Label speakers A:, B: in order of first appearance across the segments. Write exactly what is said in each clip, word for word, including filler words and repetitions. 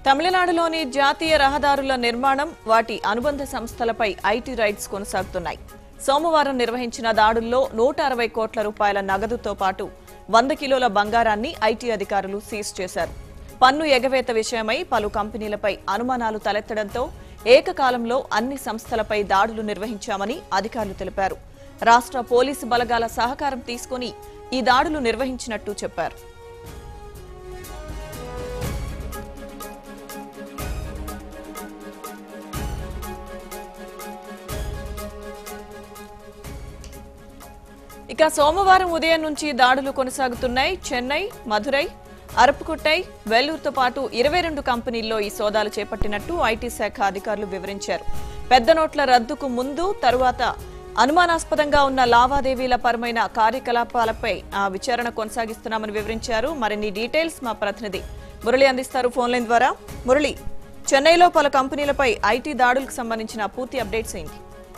A: తమిళనాడులోని జాతీయ రహదారుల నిర్మాణం వాటి అనుబంధ సంస్థలపై ఐటీ రైడ్స్ కొనసాగుతున్నాయి. సోమవారం నిర్వహించిన దాడుల్లో నూట అరవై కోట్ల రూపాయల నగదుతో పాటు వంద కిలోల బంగారాన్ని ఐటీ అధికారులు సీజ్ చేశారు. పన్ను ఎగవేత విషయమై పలు కంపెనీలపై అనుమానాలు తలెత్తడంతో ఏకకాలంలో అన్ని సంస్థలపై దాడులు నిర్వహించామని అధికారులు తెలిపారు. రాష్ట్ర పోలీసు బలగాల సహకారం తీసుకుని ఈ దాడులు నిర్వహించినట్టు చెప్పారు. ఇక సోమవారం ఉదయం నుంచి దాడులు కొనసాగుతున్నాయి. చెన్నై, మధురై, అరపుకొట్టై, వెల్లూరుతో పాటు ఇరవై రెండు కంపెనీల్లో ఈ సోదాలు చేపట్టినట్టు ఐటీ శాఖ అధికారులు వివరించారు. పెద్ద నోట్ల రద్దుకు ముందు తరువాత అనుమానాస్పదంగా ఉన్న లావాదేవీల పరమైన కార్యకలాపాలపై విచారణ కొనసాగిస్తున్నామని వివరించారు. మరిన్ని డీటెయిల్స్ మా ప్రతినిధి మురళి అందిస్తారు ఫోన్ లైన్ ద్వారా. మురళి, చెన్నైలో పలు కంపెనీలపై ఐటీ దాడులకు సంబంధించిన పూర్తి అప్డేట్స్ ఏంటి?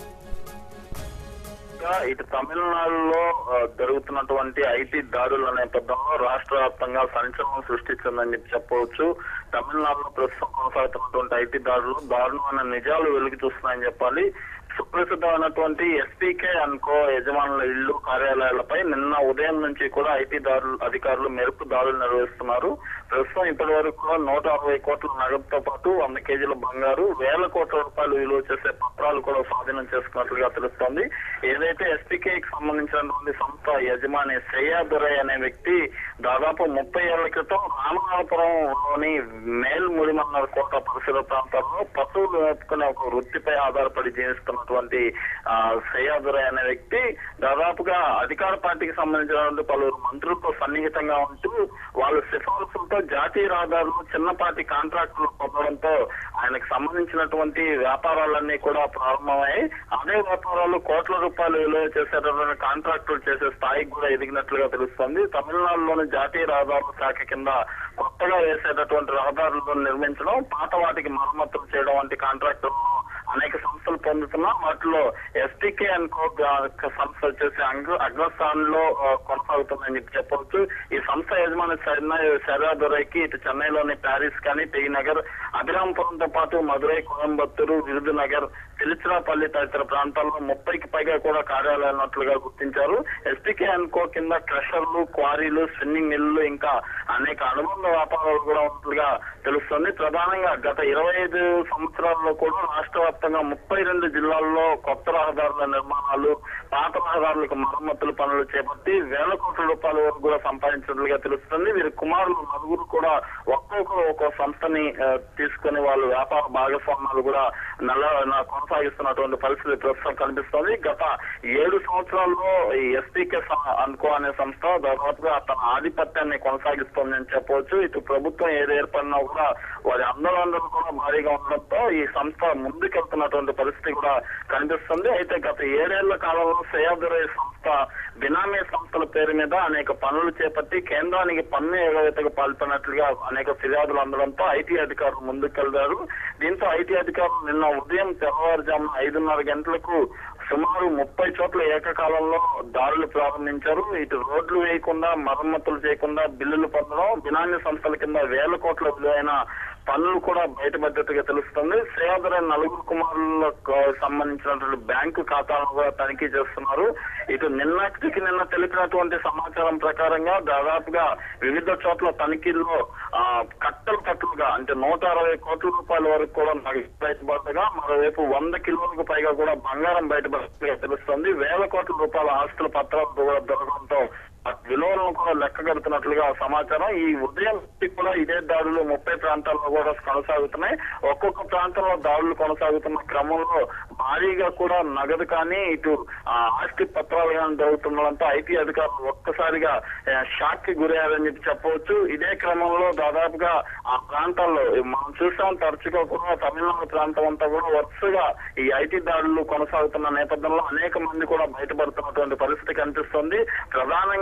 B: ఇటు తమిళనాడులో జరుగుతున్నటువంటి ఐటీ దాడుల నేపథ్యంలో రాష్ట్ర వ్యాప్తంగా సంచలనం సృష్టించిందని చెప్పవచ్చు. తమిళనాడులో ప్రస్తుతం కొనసాగుతున్నటువంటి ఐటీ దాడులు దారుణమైన నిజాలు వెలుగు చూస్తున్నాయని చెప్పాలి. సుప్రసిద్ధమైనటువంటి ఎస్పీకే అనుకో యజమానుల ఇళ్లు, కార్యాలయాలపై నిన్న ఉదయం నుంచి కూడా ఐటీ దాడులు అధికారులు మెరుపు దాడులు నిర్వహిస్తున్నారు. ప్రస్తుతం ఇప్పటి వరకు కూడా నూట అరవై కోట్ల నగదుతో పాటు వంద కేజీల బంగారు, వేల కోట్ల రూపాయలు విలువ చేసే పత్రాలు కూడా స్వాధీనం చేసుకున్నట్లుగా తెలుస్తోంది. ఏదైతే ఎస్పీకేకి సంబంధించినటువంటి సంస్థ యజమాని శ్రేయాదురై అనే వ్యక్తి దాదాపు ముప్పై ఏళ్ల క్రితం రామనాథపురంలోని మేల్ ముడిమన్నర కోట పరిసర ప్రాంతాల్లో పశువులు వేపుకునే ఒక వృత్తిపై ఆధారపడి జీవిస్తున్నటువంటి ఆ శ్రేయాదురై అనే వ్యక్తి దాదాపుగా అధికార పార్టీకి సంబంధించినటువంటి పలువురు మంత్రులతో సన్నిహితంగా ఉంటూ వాళ్ళ సిఫార్సులతో జాతీయ రహదారులు చిన్నపాటి కాంట్రాక్టులు పొందడంతో ఆయనకు సంబంధించినటువంటి వ్యాపారాలన్నీ కూడా ప్రారంభమయ్యాయి. అదే వ్యాపారాలు కోట్ల రూపాయలు విలువ చేసేటటువంటి కాంట్రాక్టులు చేసే స్థాయికి కూడా ఎదిగినట్లుగా తెలుస్తోంది. తమిళనాడులోని జాతీయ రహదారుల శాఖ కింద కొత్తగా వేసేటటువంటి రహదారులను నిర్మించడం, పాత వాటికి మరమ్మతులు చేయడం వంటి కాంట్రాక్టులను అనేక సంస్థలు పొందుతున్నా వాటిలో ఎస్టీకే అనుకో సంస్థ వచ్చేసి అగ్రస్థానంలో కొనసాగుతుందని చెప్పి చెప్పవచ్చు. ఈ సంస్థ యజమాని శ్రేయాదురైకి ఇటు చెన్నైలోని ప్యారిస్ కానీ, టీ నగర్, అభిరాంపురంతో పాటు మధురై, కోయంబత్తూరు, విరుదునగర్, తిరుచిరాపల్లి తదితర ప్రాంతాల్లో ముప్పైకి పైగా కూడా కార్యాలయాలు ఉన్నట్లుగా గుర్తించారు. ఎస్టీకే అనుకో కింద క్రషర్లు, క్వారీలు, స్పిన్నింగ్ మిల్లులు ఇంకా అనేక అనుబంధ వ్యాపారాలు కూడా ఉన్నట్లుగా తెలుస్తుంది. ప్రధానంగా గత ఇరవై ఐదు సంవత్సరాల్లో కూడా రాష్ట్ర వ్యాప్తంగా ముప్పై రెండు జిల్లాల్లో కొత్త రహదారుల నిర్మాణాలు, పాత రహదారులకు మరమ్మతుల పనులు చేపట్టి వేల కోట్ల రూపాయల వరకు కూడా సంపాదించినట్లుగా తెలుస్తుంది. వీరి కుమారులు నలుగురు కూడా ఒక్కొక్కరు ఒక్కో సంస్థని తీసుకుని వాళ్ళు వ్యాపార భాగస్వామ్యాలు కూడా నల్ల కొనసాగిస్తున్నటువంటి పరిస్థితి ప్రస్తుతం కనిపిస్తోంది. గత ఏడు సంవత్సరాల్లో ఈ ఎస్పీకే అనుకో అనే సంస్థ దాదాపుగా తన ఆధిపత్యాన్ని కొనసాగిస్తోంది అని చెప్పవచ్చు. ఇటు ప్రభుత్వం ఏది ఏర్పడినా కూడా వారి ఆందోళనలు కూడా భారీగా ఉండడంతో ఈ సంస్థ ముందుకెళ్తున్నటువంటి పరిస్థితి కూడా కనిపిస్తుంది. అయితే గత ఏడేళ్ల కాలంలో శ్రేయాదురై సంస్థ బినామీ సంస్థల పేరు మీద అనేక పనులు చేపట్టి కేంద్రానికి పన్ను ఎగవేతకు పాల్పడినట్లుగా అనేక ఫిర్యాదులు అందడంతో ఐటీ అధికారులు ముందుకెళ్లారు. దీంతో ఐటీ అధికారులు నిన్న ఉదయం తెల్లవారుజామున ఐదున్నర గంటలకు సుమారు ముప్పై చోట్ల ఏకకాలంలో దాడులు ప్రారంభించారు. ఇటు రోడ్లు వేయకుండా, మరమ్మతులు చేయకుండా బిల్లులు పొందడం, బినామీ సంస్థల కింద వేల కోట్ల విలువైన పనులు కూడా బయటపడ్డట్టుగా తెలుస్తుంది. శ్రేయాదురై నలుగురు కుమారులకు సంబంధించినటువంటి బ్యాంకు ఖాతాలను కూడా తనిఖీ చేస్తున్నారు. ఇటు నిన్నటికి నిన్న తెలిపినటువంటి సమాచారం ప్రకారంగా దాదాపుగా వివిధ చోట్ల తనిఖీల్లో ఆ కట్టలు కట్టలుగా అంటే నూట అరవై కోట్ల రూపాయల వరకు కూడా బయటపడగా, మరోవైపు వంద కిలోలకు పైగా కూడా బంగారం బయటపడ్డట్టుగా తెలుస్తుంది. వేల కోట్ల రూపాయల ఆస్తుల పత్రాలు కూడా దొరకడంతో విలువలను కూడా లెక్క కడుతున్నట్లుగా సమాచారం. ఈ ఉదయం కూడా ఇదే దాడులు ముప్పై ప్రాంతాల్లో కూడా కొనసాగుతున్నాయి. ఒక్కొక్క ప్రాంతంలో దాడులు కొనసాగుతున్న క్రమంలో భారీగా కూడా నగదు కానీ, ఇటు ఆస్తి పత్రాలు కానీ దొరుకుతుండడంతో ఐటీ అధికారులు ఒక్కసారిగా షాక్ కి గురయ్యారని చెప్పి చెప్పవచ్చు. ఇదే క్రమంలో దాదాపుగా ఆ ప్రాంతాల్లో మనం చూసాం తరచుగా కూడా తమిళనాడు ప్రాంతం అంతా కూడా వరుసగా ఈ ఐటీ దాడులు కొనసాగుతున్న నేపథ్యంలో అనేక మంది కూడా బయటపడుతున్నటువంటి పరిస్థితి కనిపిస్తుంది. ప్రధానంగా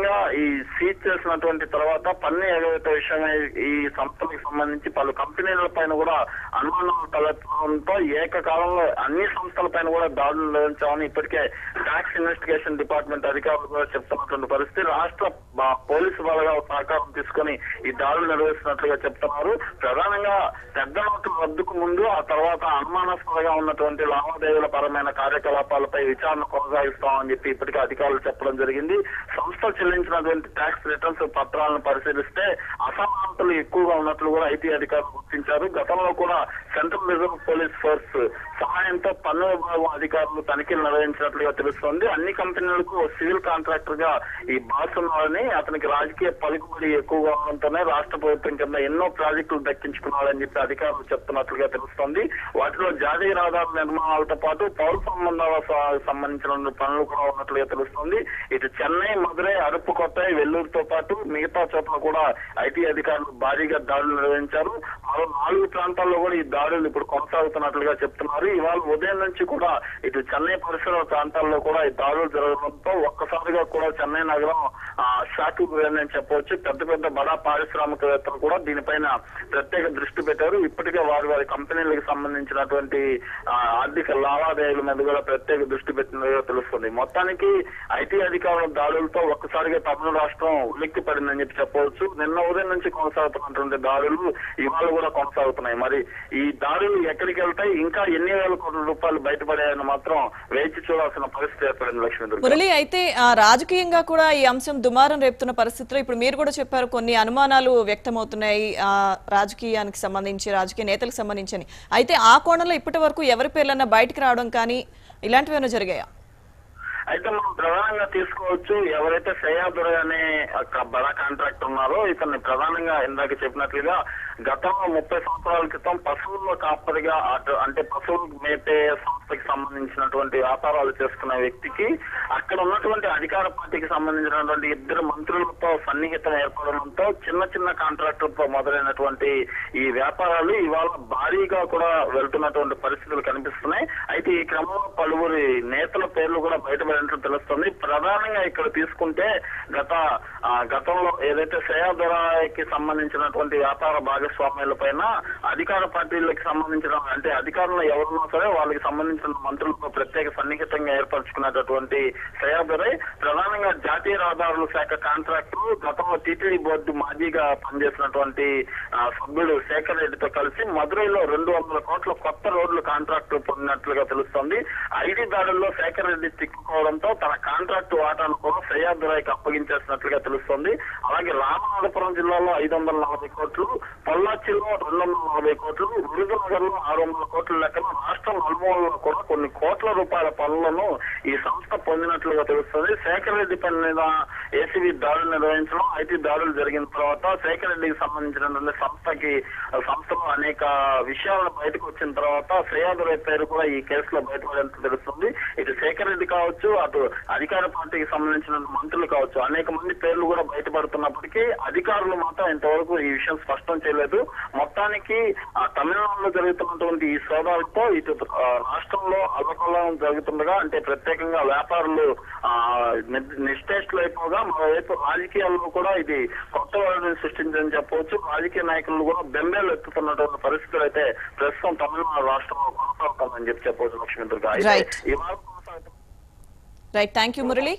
B: ప్రధానంగా ఈ సీజ్ చేసినటువంటి తర్వాత పన్ను ఎగవేత విషయమై ఈ సంస్థలకు సంబంధించి పలు కంపెనీల పైన కూడా అనుమానాలు తలెత్తడంతో ఏకకాలంలో అన్ని సంస్థల పైన కూడా దాడులు నిర్వహించామని ఇప్పటికే ట్యాక్స్ ఇన్వెస్టిగేషన్ డిపార్ట్మెంట్ అధికారులు కూడా చెప్తున్నటువంటి పరిస్థితి. రాష్ట్ర పోలీసు బలగాల సహకారం తీసుకొని ఈ దాడులు నిర్వహిస్తున్నట్లుగా చెప్తున్నారు. ప్రధానంగా పెద్ద నోట్ల రద్దుకు ముందు ఆ తర్వాత అనుమానాస్పదంగా ఉన్నటువంటి లావాదేవీల పరమైన కార్యకలాపాలపై విచారణ కొనసాగిస్తామని చెప్పి ఇప్పటికే అధికారులు చెప్పడం జరిగింది. సంస్థ చెల్లించినటువంటి ట్యాక్స్ రిటర్న్స్ పత్రాలను పరిశీలిస్తే అసమానతలు ఎక్కువగా ఉన్నట్లు కూడా ఐటీ అధికారులు గుర్తించారు. గతంలో కూడా సెంట్రల్ రిజర్వ్ పోలీస్ ఫోర్స్ సహాయంతో పన్ను విభాగం అధికారులు తనిఖీలు నిర్వహించినట్లుగా తెలుస్తోంది. అన్ని కంపెనీలకు సివిల్ కాంట్రాక్టర్ గా ఈ బాస్ ఉన్నారని, అతనికి రాజకీయ పలుకుబడి ఎక్కువగా ఉండడంతోనే రాష్ట్ర ప్రభుత్వం కింద ఎన్నో ప్రాజెక్టులు దక్కించుకున్నారని చెప్పి అధికారులు చెప్తున్నట్లుగా తెలుస్తోంది. వాటిలో జాతీయ రహదారుల నిర్మాణాలతో పాటు పౌర సంబంధాలకు సంబంధించిన పనులు కూడా ఉన్నట్లుగా తెలుస్తోంది. ఇటు చెన్నై, మధురై, అరుపుకొట్టాయి, వెల్లూరుతో పాటు మిగతా చోట్ల కూడా ఐటీ అధికారులు భారీగా దాడులు నిర్వహించారు. మరో నాలుగు ప్రాంతాల్లో కూడా ఈ దాడులు ఇప్పుడు కొనసాగుతున్నట్లుగా చెప్తున్నారు. ఇవాళ ఉదయం నుంచి కూడా ఇటు చెన్నై పరిసర ప్రాంతాల్లో కూడా ఈ దాడులు జరగడంతో ఒక్కసారిగా కూడా చెన్నై నగరం షాక్ గురైందని చెప్పవచ్చు. పెద్ద పెద్ద బడా పారిశ్రామికవేత్తలు కూడా దీనిపైన ప్రత్యేక దృష్టి పెట్టారు. ఇప్పటికే వారి వారి కంపెనీలకు సంబంధించినటువంటి ఆర్థిక లావాదేవీల మీద కూడా ప్రత్యేక దృష్టి పెట్టినట్టుగా తెలుస్తుంది. మొత్తానికి ఐటీ అధికారుల దాడులతో ఒక్కసారిగా తమిళ రాష్ట్రం ఉలిక్కి పడిందని చెప్పి చెప్పవచ్చు. నిన్న ఉదయం నుంచి కొనసాగుతున్నటువంటి దాడులు ఇవాళ కూడా కొనసాగుతున్నాయి. మరి ఈ దాడులు ఎక్కడికి వెళ్తాయి, ఇంకా ఎన్ని వేల కోట్ల రూపాయలు బయటపడాయని మాత్రం వేచి చూడాల్సిన పరిస్థితి ఏర్పడింది. లక్ష్మీ
A: మురళి, అయితే రాజకీయంగా కూడా ఈ అంశం దుమారం రేపుతున్న పరిస్థితిలో ఇప్పుడు మీరు కూడా చెప్పారు కొన్ని అనుమానాలు వ్యక్తమవుతున్నాయి ఆ రాజకీయానికి సంబంధించి, రాజకీయ నేతలకు సంబంధించి. అయితే ఆ కోణంలో ఇప్పటి వరకు ఎవరి పేర్లన్నా బయటకు రావడం కానీ ఇలాంటివి ఏమైనా జరిగాయా?
B: అయితే మనం ప్రధానంగా తీసుకోవచ్చు, ఎవరైతే సయ్యాదురై అనే బడా కాంట్రాక్ట్ ఉన్నారో ఇతన్ని ప్రధానంగా ఇందాక చెప్పినట్లుగా గతంలో ముప్పై సంవత్సరాల క్రితం పశువుల్లో కాపరిగా అటు అంటే పశువులు మేపే సంస్థకి సంబంధించినటువంటి వ్యాపారాలు చేసుకున్న వ్యక్తికి అక్కడ ఉన్నటువంటి అధికార పార్టీకి సంబంధించినటువంటి ఇద్దరు మంత్రులతో సన్నిహితం ఏర్పడడంతో చిన్న చిన్న కాంట్రాక్టర్తో మొదలైనటువంటి ఈ వ్యాపారాలు ఇవాళ భారీగా కూడా వెళ్తున్నటువంటి పరిస్థితులు కనిపిస్తున్నాయి. అయితే ఈ క్రమంలో పలువురి నేతల పేర్లు కూడా బయటపడినట్లు తెలుస్తుంది. ప్రధానంగా ఇక్కడ తీసుకుంటే గత గతంలో ఏదైతే సయ్యాదురైకి సంబంధించినటువంటి వ్యాపార భాగస్వామ్యాల పైన అధికార పార్టీలకు సంబంధించిన అంటే అధికారులు ఎవరున్నా సరే వాళ్ళకి సంబంధించిన మంత్రులతో ప్రత్యేక సన్నిహితంగా ఏర్పరచుకున్నటువంటి సయ్యాదురై ప్రధానంగా జాతీయ రహదారుల శాఖ కాంట్రాక్టర్ గతంలో టీటీడీ బోర్డు మాజీగా పనిచేసినటువంటి సభ్యుడు శేఖర్ రెడ్డితో కలిసి మదురైలో రెండు వందల కోట్ల కొత్త రోడ్లు కాంట్రాక్టు పొందినట్లుగా తెలుస్తోంది. ఐటీ దాడుల్లో శేఖర్ రెడ్డి చిక్కుకోవడంతో తన కాంట్రాక్టు వాటాను కూడా సయ్యాదురైకి అప్పగించేసినట్లుగా తెలుస్తోంది. అలాగే రామనాథపురం జిల్లాలో ఐదు వందల నలభై కోట్లు, పొల్లాచిలో రెండు వందల నలభై కోట్లు, విరుదునగర్ లో ఆరు వందల కోట్ల లెక్కన రాష్ట్రం నలుమూలలో కూడా కొన్ని కోట్ల రూపాయల పనులను ఈ సంస్థ పొందినట్లుగా తెలుస్తుంది. శేఖర్ రెడ్డి పని మీద ఏసీబీ దాడులు నిర్వహించడం, ఐటీ దాడులు జరిగిన తర్వాత శేఖర్ రెడ్డికి సంబంధించినటువంటి సంస్థకి సంస్థలో అనేక విషయాలు బయటకు వచ్చిన తర్వాత సయ్యాదురై పేరు కూడా ఈ కేసులో బయటపడేందుకు తెలుస్తుంది. ఇటు శేఖర్ రెడ్డి కావచ్చు, అటు అధికార పార్టీకి సంబంధించిన మంత్రులు కావచ్చు, అనేక మంది పేర్లు కూడా బయటపడుతున్నప్పటికీ అధికారులు మాత్రం ఇంతవరకు ఈ విషయం స్పష్టం చేయలేదు. మొత్తానికి ఆ తమిళనాడులో జరుగుతున్నటువంటి ఈ సోదాలతో ఇటు రాష్ట్రంలో అల్లకల్లోలం జరుగుతుండగా అంటే ప్రత్యేకంగా వ్యాపారులు ఆ నిశ్చేష్లు అయిపోగా మరోవైపు రాజకీయాల్లో కూడా ఇది కొత్త వాళ్ళని సృష్టించని చెప్పవచ్చు. రాజకీయ నాయకులు కూడా బెంబేలు ఎత్తుతున్నటువంటి పరిస్థితులు అయితే ప్రస్తుతం తమిళనాడు రాష్ట్రంలో కొనసాగుతుందని చెప్పి చెప్పవచ్చు. లక్ష్మీ దుర్గా ఇవాళ కొనసాగుతుంది.
A: Right, thank you Murali.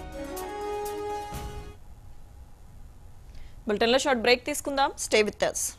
A: బులెటిన్లో షార్ట్ బ్రేక్ తీసుకుందాం. Stay with us.